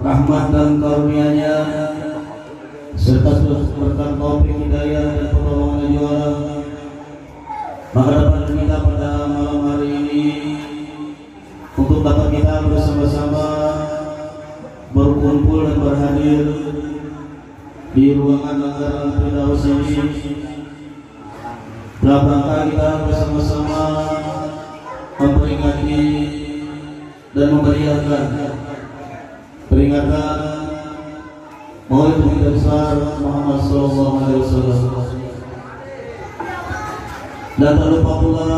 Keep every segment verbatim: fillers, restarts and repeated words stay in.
rahmat dan karunia-Nya serta berkat taufik hidayah dan pertolongan juara, maka dapat kita pada malam hari ini untuk dapat kita bersama-sama berkumpul dan berhadir di ruangan anggaran Firdaus ini dalam rangka kita bersama-sama memperingati dan memeriahkan peringatan Maulid Nabi besar Muhammad Sallallahu Alaihi Wasallam. Dan tak lupa pula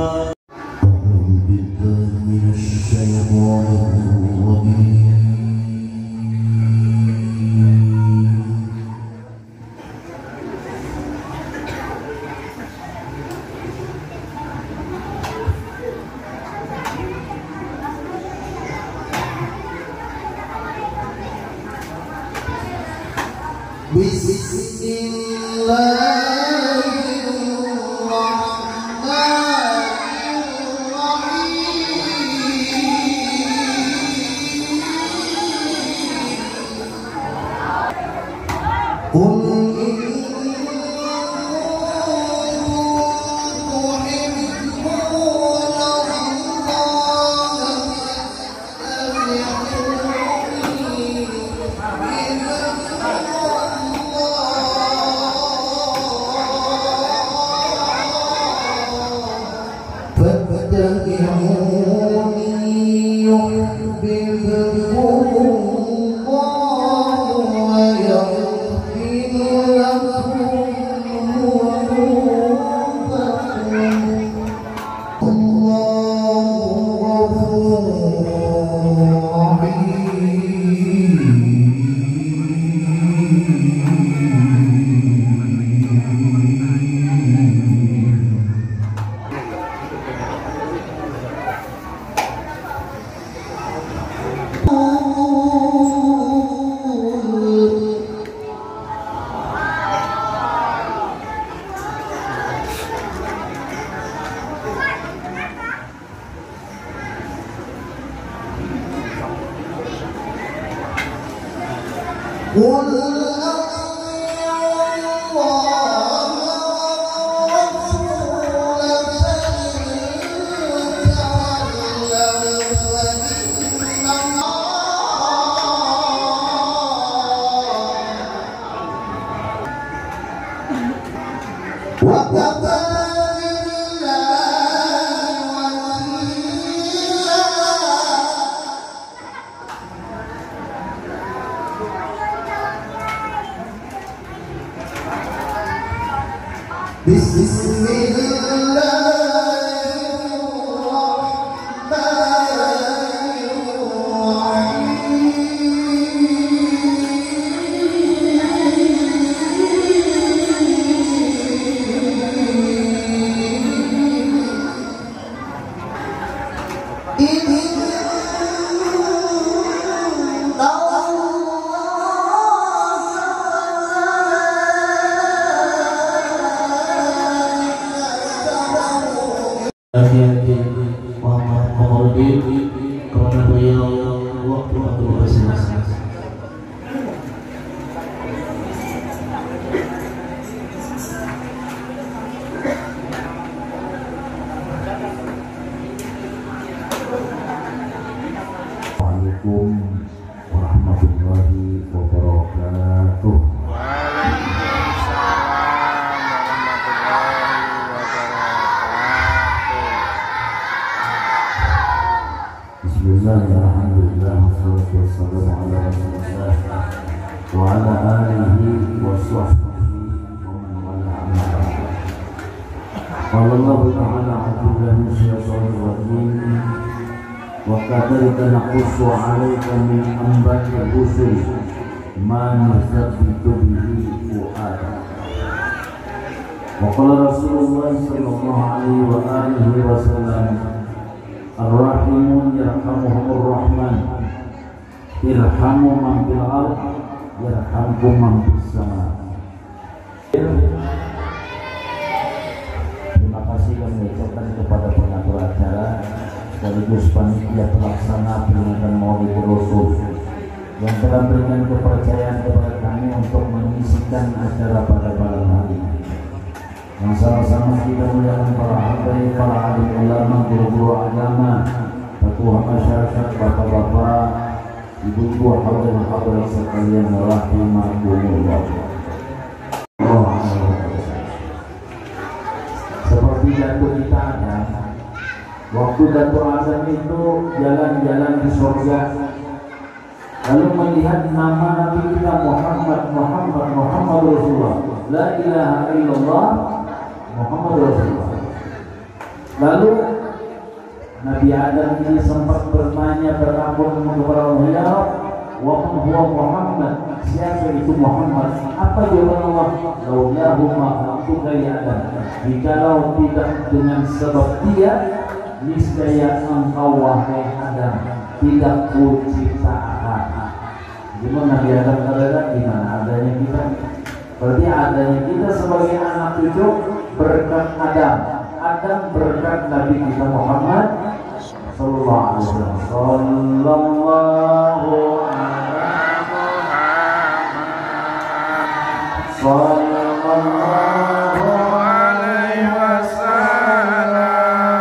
Muhammad Komarudin kepada beliau waktu waktu masing-masing. Assalamualaikum warahmatullahi wabarakatuh. Alhamdulillah, wassalatu wassalamu ala rasulillah wa ala alihi wa sahbihi wa man wala amma ba'd. Qala Allah ta'ala a'udzu billahi minasyaitonir rajim wa kadzalika naqussu 'alaika min anba'i rusul ma nusabbitu bihi fu'adak. Wa qala Rasulullah sallallahu alaihi wa alihi wasallam Ar-Rahimun yarhamuhumur Rahman, irhamu man fil ardh yarhamkum man fis sama. Terima kasih kami ucapkan kepada pengatur acara sekaligus panitia pelaksana peringatan Maulid Rasul yang telah berikan kepercayaan kepada kami untuk mengisikan acara pada malam hari ini. Yang sama-sama kita muliakan para habaib, para alim ulama, guru-guru agama, ketua masyarakat, bapak-bapak, ibu-ibu, hadirin-hadirat sekalian rahimakumullah. Seperti jatuh kita ada waktu jatuh azan itu jalan-jalan di surga, lalu melihat nama Nabi kita Muhammad Muhammad Muhammad Rasulullah, la ilaha illallah Muhammad Rasulullah. Lalu Nabi Adam ini sempat bertanya bertakun kepada Allah, wa man huwa Muhammad, siapa itu Muhammad? Apa jawaban Allah? Laulahu ma khalaqtuka ya Adam, jikalau tidak dengan sebab dia, niscaya engkau wahai Adam tidak kuciptakan. Gimana Nabi Adam kata, gimana adanya kita? Berarti adanya kita sebagai anak cucu berkat Adam, Adam berkat Nabi kita Muhammad sallallahu alaihi wasallam. Sallallahu alaihi wasallam.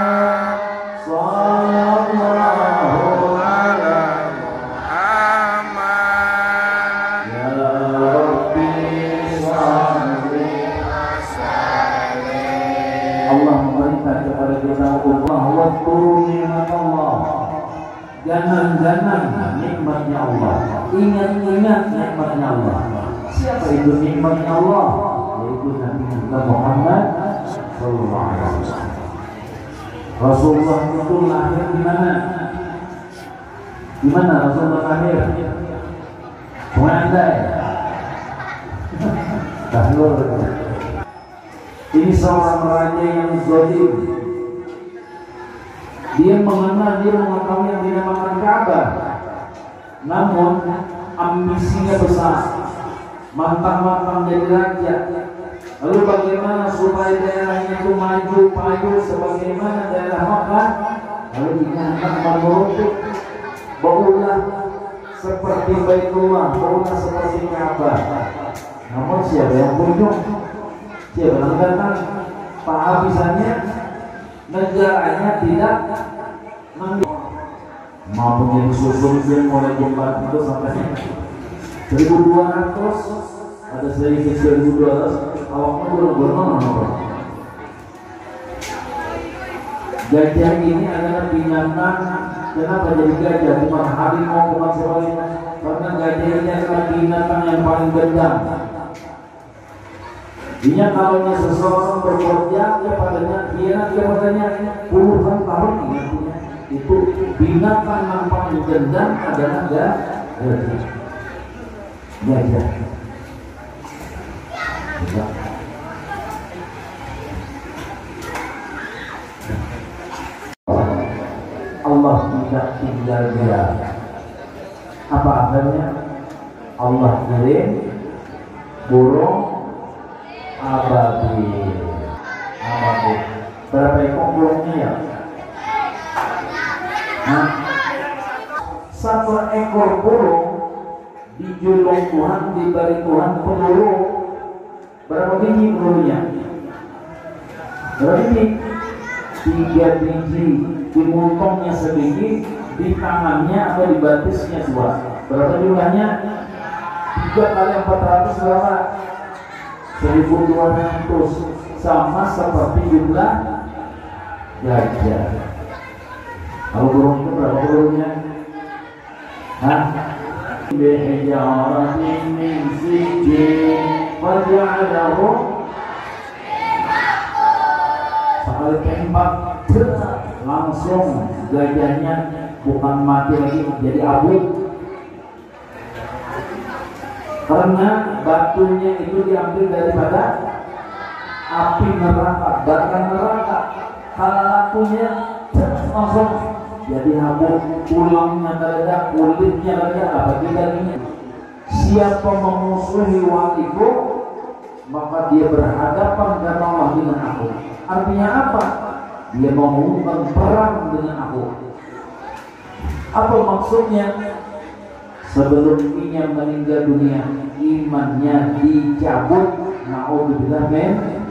Sallallahu ala Muhammad. Ya Rabbi salli wa sallim. Allah memerintah kepada kita bahwa turun nikmat Allah, jangan-jangan nikmatnya Allah, ingat-ingat nikmatnya Allah. Siapa itu nikmatnya Allah? Yaitu Nabi kita Muhammad sallallahu alaihi wasallam. Rasulullah itu lahir di mana? Di mana Rasulullah lahir? Andai. Tahlul. Ini seorang raja yang zalim. Dia mengenal, dia mengetahui yang dinamakan Ka'bah. Namun ambisinya besar, mantap-mantap jadi raja. Lalu bagaimana supaya daerahnya itu maju maju sebagaimana daerah Makkah? Lalu dinyatakan meruntuk, berulah seperti Baitullah, berulah seperti Ka'bah. Namun siapa yang kunjung? Siapa yang datang? Penghabisannya negaranya tidak mengambil. Mau menjadi susun mulai jembatan itu sampai seribu dua ratus, ada sedikit seribu dua ratus, awaknya belum bernono. Gajah ini adalah binatang. Kenapa jadi gajah? Bukan harimau, bukan sebagainya. Karena gajah ini adalah binatang yang paling gendam. Dia kalau seseorang berbuat jahat kepadanya, dia kepadanya puluhan tahun ingatnya. Itu binatang yang paling gendam adalah gajah. Gajah. Allah tidak tinggal diam. Apa adanya? Allah kirim burung ababil. Ababil. Berapa ekor burungnya ya? Nah, satu ekor burung dijulung Tuhan, diberi Tuhan peluru. Berapa biji pelurunya? Berapa biji? Tiga biji. Di montongnya sebiji, di tangannya atau di batisnya dua. Berapa jumlahnya? Tiga kali empat ratus berapa? Seribu dua ratus. Sama seperti jumlah gajah. Kalau burung itu berapa burungnya? Hah? Bihijaratin min sijil faja'alahu sekali tembak langsung gajahnya bukan mati lagi, jadi abu. Karena batunya itu diambil daripada api neraka, bakar neraka. Kalau lakunya langsung jadi abu, tulangnya terledak, kulitnya terledak, apa dagingnya. Siapa memusuhi waliku, maka dia berhadapan dengan Allah dengan aku. Artinya apa? Dia mengumumkan perang dengan aku. Apa maksudnya? sebelum ia meninggal dunia imannya dicabut. Naudzubillah min.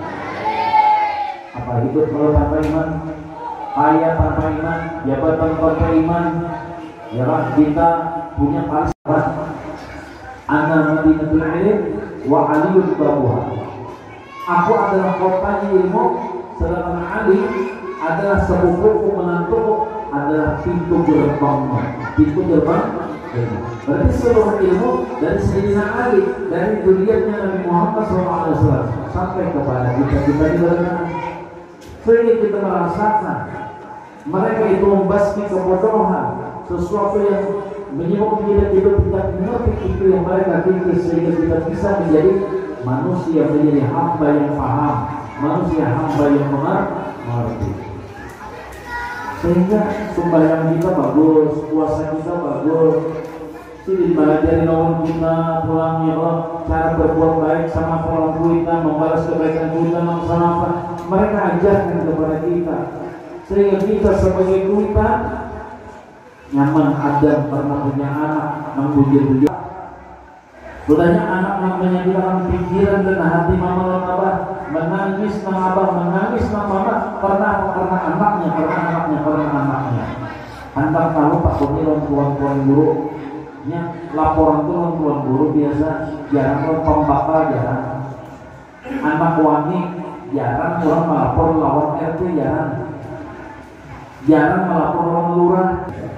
Apa hidup kalau tanpa iman? Kaya tanpa iman, jabatan tanpa iman. Ya lah, kita punya falsafah. Ana madinatul ilm wa aliyul babuha. Aku adalah kotanya ilmu, sedangkan Ali adalah sepupuku, menantuku, adalah pintu gerbangnya. Pintu gerbang ilmu. Berarti seluruh ilmu dari Sayyidina Ali, dari duriannya Nabi Muhammad shallallahu alaihi wasallam sampai kepada kita kita di dalam. Sehingga kita merasakan mereka itu membasmi kebodohan, sesuatu yang menyebabkan kita tidak tidak mengerti itu yang mereka tinggi, sehingga kita bisa menjadi manusia, menjadi hamba yang paham, manusia hamba yang mengerti. Sehingga sembahyang kita bagus, puasa kita bagus, jadi belajar lawan kita, pulangnya cara berbuat baik sama orang kita, membalas kebaikan kita sama apa mereka ajarkan kepada kita, sehingga kita sebagai kita nyaman. Adam pernah punya anak, membujur-bujur. Sudahnya anak namanya di dalam pikiran dan hati mama dan abah, menangis nama abah, menangis nama mama, karena karena anaknya, karena anaknya, karena anaknya. Hendak tahu Pak Pemiron tuan-tuan guru, nya laporan tuan-tuan guru biasa jarang pembakar, jarang. Anak wani jarang orang melapor lawan R T, jarang. Jarang melapor lawan lurah.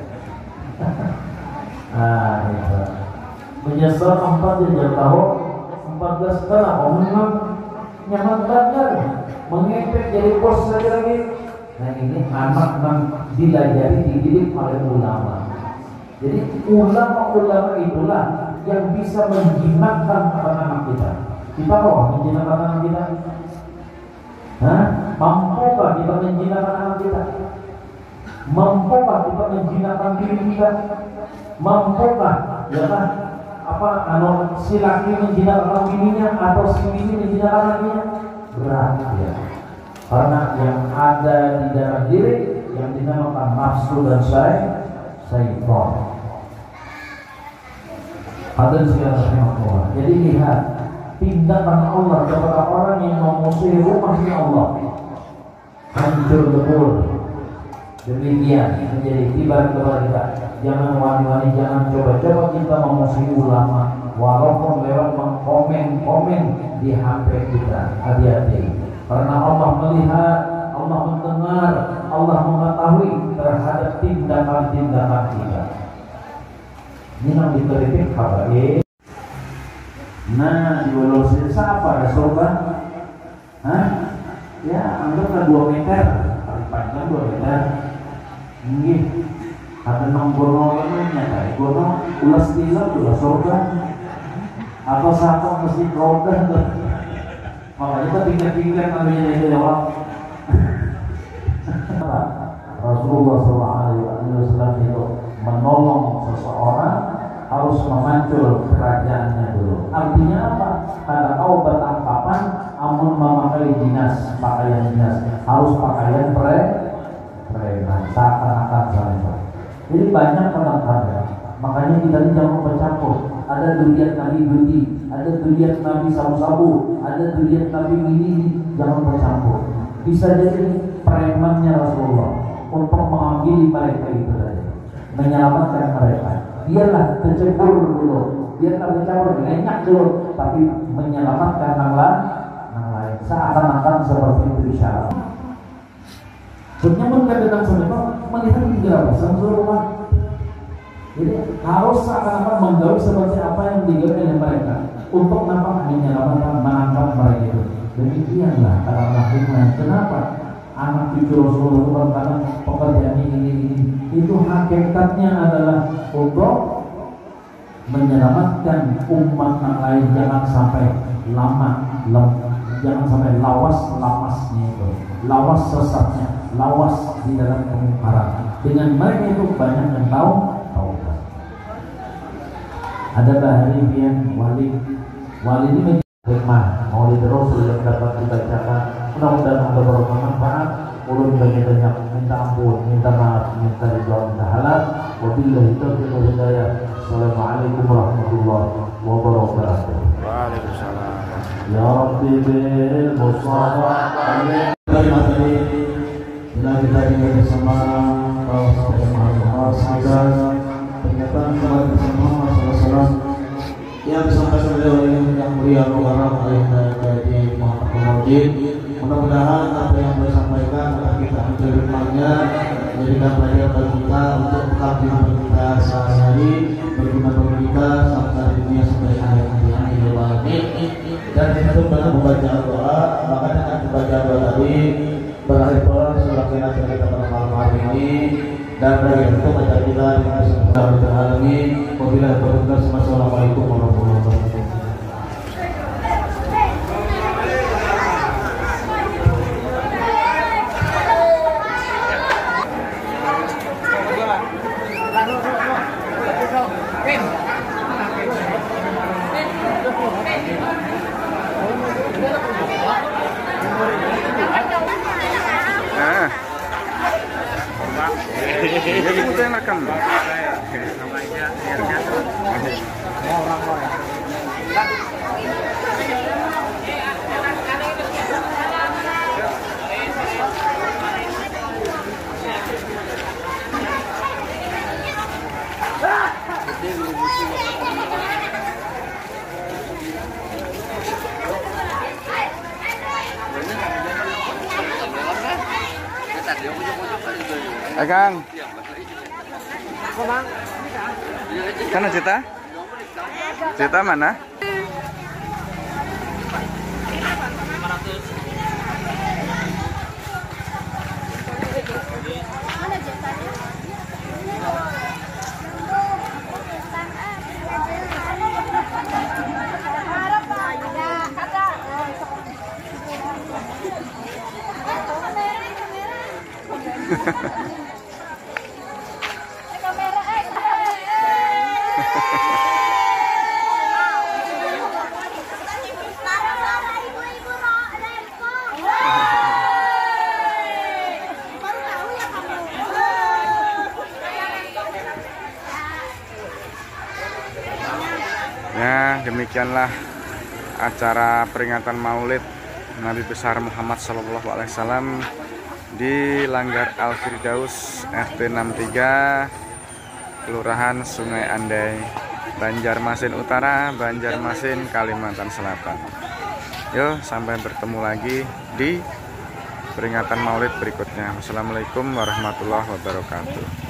Ah, itu. Menyesal empat jam tahu empat belas tahun omong nyaman banget mengepek jadi bos lagi lagi. Nah ini anak yang dilajari dididik oleh ulama. Jadi ulama-ulama itulah yang bisa menjinakkan anak-anak kita. Kita kok menjinakkan anak kita? Hah? Mampukah kita menjinakkan anak kita? Mampukah kita menjinakkan diri kita? Mampukah ya kan? Apa kalau si laki menjinakkan bininya atau si bini menjinakkan lakinya? Berat ya. Karena yang ada di dalam diri yang dinamakan nafsu dan syaitan. Hadirin sekalian Allah. Jadi lihat tindakan Allah kepada orang yang memusuhi rumahnya Allah, hancur lebur. Demikian menjadi tiba kepada kita. Jangan wani-wani, jangan coba-coba kita memusuhi ulama walaupun lewat mengkomen-komen di H P kita. Hati-hati, karena Allah melihat, Allah mendengar, Allah mengetahui terhadap tindakan-tindakan kita. Ini yang dikritik habaib. Nah, di Wolosin siapa ada surga? Hah? Ya, anggaplah dua meter, paling panjang dua meter. Nggih. Ada nonggono namanya, gono ulas tiga ulas surga. Atau satu mesti roda. Makanya kita pikir-pikir namanya itu jawab. Rasulullah shallallahu alaihi wasallam itu menolong seseorang harus memantul kerajaannya dulu. Artinya apa? Kada kau bertangkapan amun memakai dinas, pakaian dinas, harus pakaian pre preman, seakan-akan saja. Jadi banyak kadang-kadang, makanya kita ini jangan bercampur. Ada durian Nabi Budi, ada durian Nabi sabu-sabu, ada durian Nabi ini, jangan bercampur. Bisa jadi premannya Rasulullah untuk mengambil mereka itu saja, menyelamatkan mereka. Biarlah tercebur dulu, biarlah tercampur, lenyak dulu, tapi menyelamatkan yang lain. Seakan-akan seperti itu isyarat. Sebenarnya mereka datang sampai melihat tiga pasang rumah. Jadi harus seakan-akan menggaul seperti apa yang digaul oleh mereka untuk nampak menyelamatkan, menangkap mereka itu. Demikianlah karena hikmah. Kenapa anak cucu Rasulullah itu karena pekerjaan ini, ini, ini itu hakikatnya adalah untuk menyelamatkan umat yang lain, jangan sampai lama, lem, jangan sampai lawas lamasnya itu, lawas sesatnya, lawas di dalam kemungkaran. Dengan mereka itu banyak yang tahu, tahu. Ada bahari yang wali, wali ini menjadi hikmah, maulid Rasul yang dapat dibacakan. Mudah-mudahan ada bermanfaat ulun banyak-banyak minta ampun, minta maaf, minta ridha, minta halal. Wabillahi taufiq wal hidayah. Assalamualaikum warahmatullahi wabarakatuh. Waalaikumsalam. Ya Rabbi bil Mustafa alaihi Dari materi bila kita ingat bersama bahwa sampai Muhammad sadar pernyataan kepada bersama Muhammad sallallahu alaihi wasallam yang disampaikan oleh yang mulia Mukarram Ayah dari Muhammad Kemudian. Mudah-mudahan apa yang boleh sampaikan akan kita ambil hikmahnya, menjadikan pelajaran bagi kita untuk bekal kehidupan kita sehari-hari, berguna bagi kita sampai dunia sampai akhir nanti. Amin. Dan ditutup dengan membaca doa. Maka dengan membaca doa tadi berakhir pula surah Qiyamah kita pada malam hari ini. Dan bagi itu baca kita dengan Bismillahirrahmanirrahim. Wabillahi taufiq. Wassalamualaikum warahmatullahi wabarakatuh. Nah, jadi kita yang rekam. Eh Kang, sana Cita? Cita mana? Ya, demikianlah acara peringatan Maulid Nabi besar Muhammad Shallallahu Alaihi Wasallam di Langgar Al Firdaus R T enam puluh tiga Kelurahan Sungai Andai, Banjarmasin Utara, Banjarmasin, Kalimantan Selatan. Yo, sampai bertemu lagi di peringatan Maulid berikutnya. Wassalamualaikum warahmatullahi wabarakatuh.